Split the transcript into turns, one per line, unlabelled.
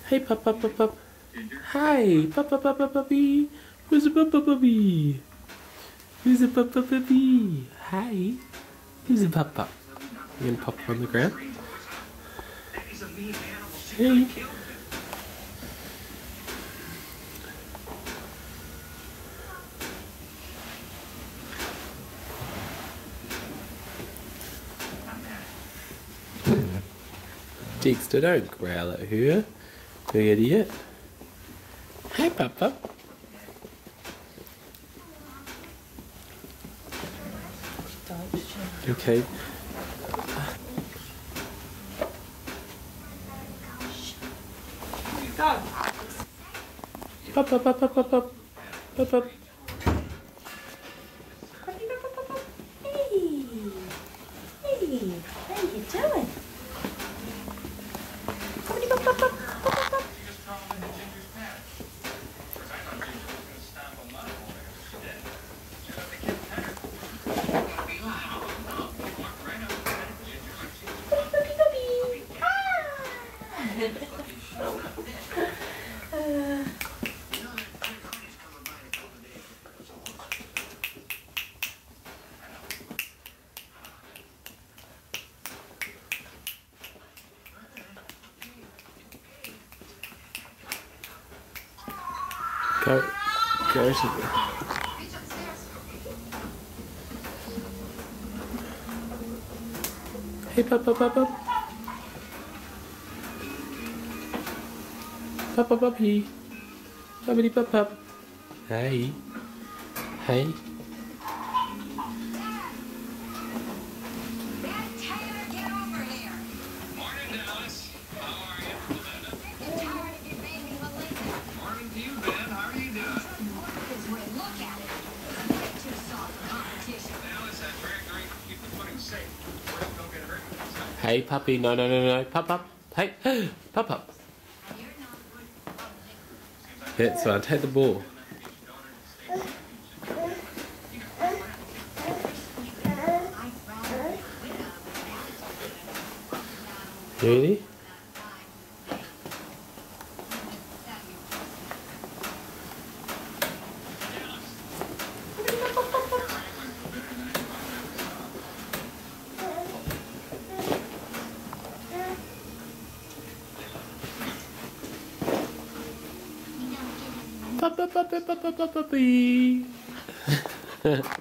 Hey, pup. Hi, puppy. Who's a puppy? Who's a puppy? Hi. Who's a pup? You gonna pop on the ground? Hey. Dexter, don't growl at her. You idiot. Hi, pup. Okay.
Dog.
Pup.
Puppy. Hey. Hey. How you doing? Pup.
Go to Hey, pup. Puppy. Puppity pup. Hey. Hey. Hey, puppy. No. Pup. Hey, pup. That's right. Take the ball. You ready? Puppy.